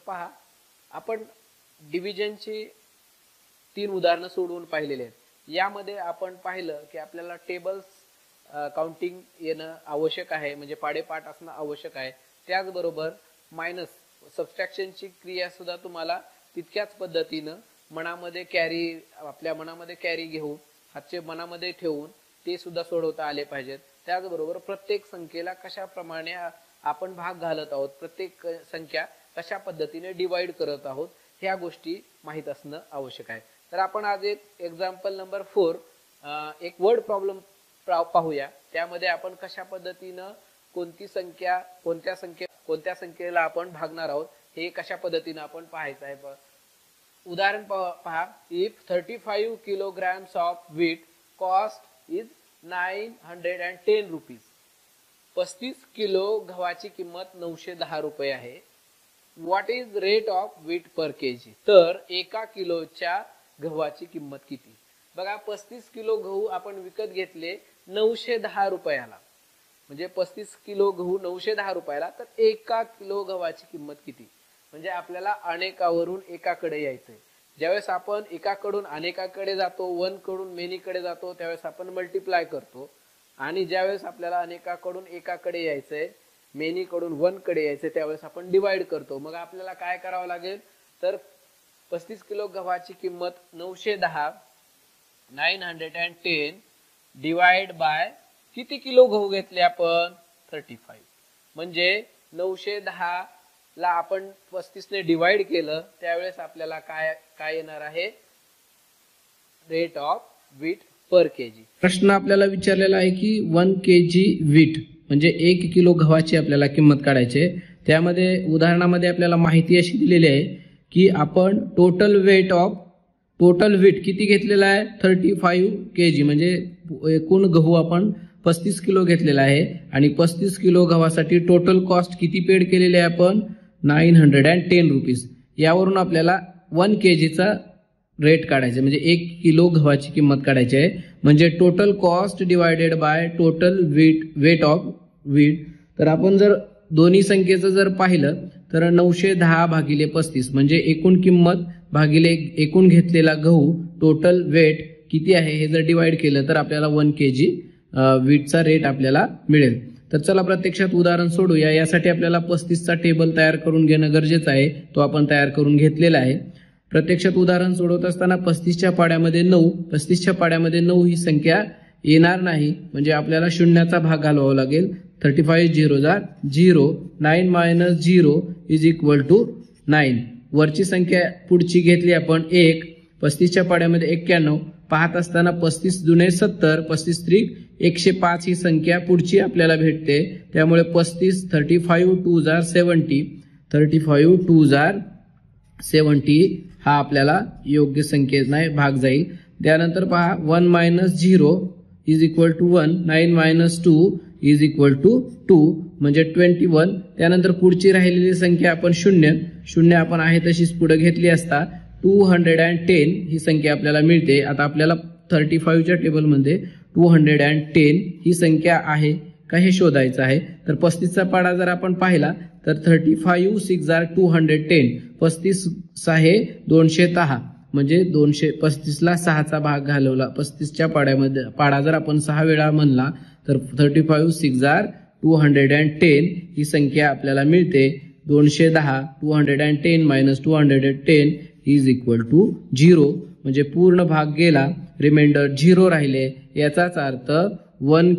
पहा, आपण डिव्हिजनची 3 उदाहरणं सोडवून पाहिलेले आहेत। यामध्ये आपण पाहिलं की आपल्याला टेबल्स काउंटिंग येणं आवश्यक आहे, म्हणजे पाडेपाठ असणं आवश्यक आहे। त्याचबरोबर मायनस सबट्रॅक्शनची क्रिया सुद्धा तुम्हाला तितक्याच पद्धतीनं मनामध्ये कॅरी, आपल्या मनामध्ये कॅरी घेऊन, हातचे मनामध्ये ठेवून ते सुद्धा सोडवता आले पाहिजेत। त्याचबरोबर प्रत्येक संख्येला कशाप्रमाणे आपण भाग घालत आहोत, प्रत्येक संख्या कशा पद्धतीने डिवाइड करत आहोत, ह्या गोष्टी माहित असणं आवश्यक आहे। तर आपण आज एक एक्झाम्पल नंबर 4 एक वर्ड प्रॉब्लेम पाहूया। त्यामध्ये आपण कशा पद्धतीनं कोणती संख्या कोणत्या संख्येला आपण भागणार आहोत हे कशा पद्धतीने आपण पाहायचं आहे। उदाहरण पहा, if 35 kilograms of wheat cost is 910 rupees. 35 kilo गव्हाची किंमत 910 रुपये आहे। What is rate of wheat per KG? तर 1 किलोच्या गव्हाची किंमत किती? बघा, 35 किलो गहू आपण विकत घेतले 910 रुपयाला, म्हणजे 35 किलो गहू 910 रुपयाला, तर 1 किलो गव्हाची किंमत किती? म्हणजे आपल्याला अनेकावरून एकाकडे यायचंय। ज्यावेळेस आपण एकाकडून अनेकाकडे जातो, वन कडून मेनी कडे जातो, त्यावेळेस आपण मल्टिप्लाय करतो, आणि ज्यावेळेस आपल्याला अनेकाकडून एकाकडे यायचंय, मेनी कडून वन कडे यायचंय, त्यावेळेस आपण डिवाइड करतो। मग आपल्याला काय करावं लागेल? तर 35 किलो गव्हाची किंमत 910 डिवाइड बाय किती किलो गहू घेतले आपण? 35। म्हणजे 910 ला आपण 35 ने डिवाइड केलं, त्यावेळेस आपल्याला काय येणार आहे? Rate of wheat per KG. प्रश्न आपल्याला विचारलेला आहे की 1 केजी व्हीट म्हणजे 1 किलो गव्हाची आपल्याला किंमत काढायची आहे। त्यामध्ये उदाहरणामध्ये आपल्याला माहिती अशी दिलेली आहे की आपण टोटल व्हीट किती घेतलेला आहे? 35 केजी, म्हणजे एकूण गहू आपण 35 किलो घेतलेला आहे, आणि 35 किलो गव्हासाठी टोटल कॉस्ट किती पेड केलेली आहे आपण? 910 रुपीज। यावरून आपल्याला 1 केजीचा रेट काढायचा, म्हणजे 1 किलो गव्हाची किंमत काढायची आहे। म्हणजे total cost divided by total weight of wheat. तर आपण जर दोन्ही संख्येचं जर पाहिलं तर 910 भागिले 35 म्हणजे एकूण किंमत भागिले एकूण घेतलेला गहू, टोटल वेट किती आहे हे जर डिवाइड केलं तर आपल्याला 1 केजी व्हीटचा रेट आपल्याला मिळेल। तर चला प्रत्यक्षात उदाहरण सोडूया। यासाठी आपल्याला 35 चा टेबल तयार करून घेणं गरजेचं आहे, तो आपण तयार करून घेतलेला आहे। प्रत्यक्षात उदाहरण सोडवत असताना 35च्या पाड्यामध्ये 9 ही संख्या येणार नाही, म्हणजे आपल्याला शून्याचा भाग घालवावा लागेल। 35 0 0, 9 - 0 = 9। वरची संख्या पुढची घेतली आपण 1, 35च्या पाड्यामध्ये 91, पाहत असताना 35 दुने 70, 35 त्रिक 105 ही संख्या पुढची आपल्याला भेटते। त्यामुळे 35 35 2 70, 35 2 70 हा आपल्याला योग्य संख्येचा भाग जाईल। त्यानंतर पहा 1 - 0 = 1, 9 - 2 = 2, म्हणजे 21। त्यानंतर पुढची राहिलेली संख्या आपण शून्य आपण आहे तशीच पुढे घेतली असता 210 ही संख्या आपल्याला मिळते। आता आपल्याला 35च्या टेबलमध्ये 210 ही संख्या आहे का हे शोधायचं आहे। तर 35चा पाडा जर आपण पाहिला तर 35 6 210, 35 6 210, म्हणजे 235 ला 6चा भाग घालवला। 35च्या पाड्यामध्ये पाडा जर आपण 6 वेळा म्हणला तर 35 6 210 ही संख्या आपल्याला मिळते। 210 210 - 210 = 0, म्हणजे पूर्ण भाग गेला, रिमाइंडर 0 राहिले। याचाच अर्थ 1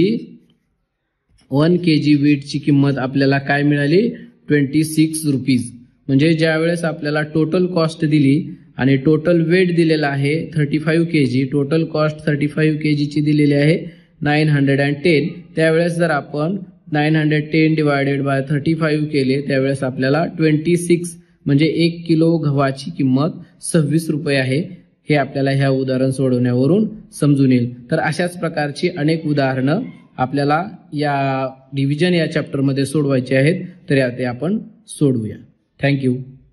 केजी व्हीटची किंमत आपल्याला काय मिळाली? 26 रुपीज। म्हणजे ज्यावेळेस आपल्याला टोटल कॉस्ट दिली आणि टोटल वेट दिलेला आहे 35 केजी, टोटल कॉस्ट 35 केजीची दिलेली आहे 910, त्यावेळेस जर आपण 910 डिवायडेड बाय 35 केले त्यावेळेस आपल्याला 26 म्हणजे 1 किलो गव्हाची किंमत 26 रुपये आहे। हे आपल्याला ह्या उदाहरण सोडवण्यावरून समजून येईल। तर अशाच प्रकारची अनेक उदाहरणं आपल्याला या डिव्हिजन या चॅप्टर मध्ये सोडवायचे आहेत, तर ते आपण सोडवूया। थँक्यू।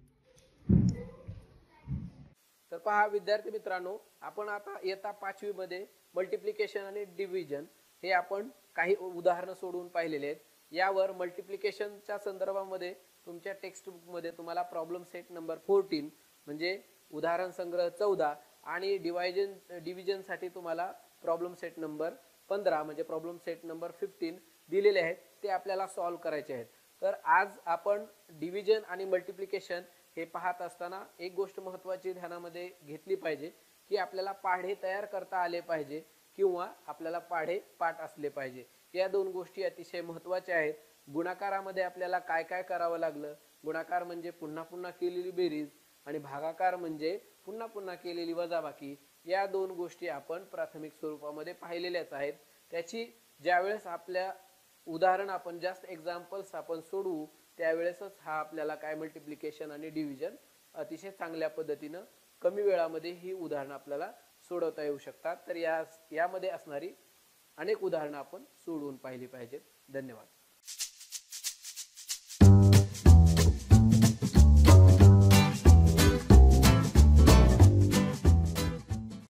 तर पहा विद्यार्थी मित्रांनो, आपण आता इयत्ता 5वी मध्ये मल्टिप्लिकेशन आणि डिव्हिजन हे आपण काही उदाहरणं सोडवून पाहिलेले आहेत। यावर मल्टिप्लिकेशनच्या संदर्भामध्ये तुमच्या टेक्स्ट बुकमध्ये तुम्हाला प्रॉब्लेम सेट नंबर 14 म्हणजे उदाहरण संग्रह 14 आणि डिव्हिजनसाठी तुम्हाला प्रॉब्लेम सेट नंबर 15 म्हणजे प्रॉब्लेम सेट नंबर 15 दिलेले आहेत, ते आपल्याला सॉल्व्ह करायचे आहेत. तर आज आपण डिव्हिजन आणि मल्टिप्लिकेशन हे पाहत असताना एक गोष्ट महत्त्वाची ध्यानामध्ये घेतली पाहिजे की आपल्याला पाढे तयार करता आले पाहिजे किंवा आपल्याला पाढे पाठ असले पाहिजे. या दोन गोष्टी अतिशय महत्त्वाच्या आहेत. गुणाकारामध्ये आपल्याला काय काय करावं लागलं, गुणाकार म्हणजे पुन्हा पुन्हा केलेली बेरीज आणि भागाकार म्हणजे पुन्हा पुन्हा केलेली वजाबाकी, या दोन गोष्टी आपण प्राथमिक स्वरूपामध्ये पाहिलेल्याच आहेत. त्याची ज्यावेळेस आपल्या उदाहरण आपण जास्त एक्झाम्पल्स आपण सोडवू त्यावेळेसच हा आपल्याला काय मल्टिप्लिकेशन आणि डिव्हिजन अतिशय चांगल्या पद्धतीनं कमी वेळामध्ये ही उदाहरणं आपल्याला सोडवता येऊ शकतात. तर यामध्ये असणारी अनेक उदाहरणं आपण सोडवून पाहिली पाहिजेत. धन्यवाद.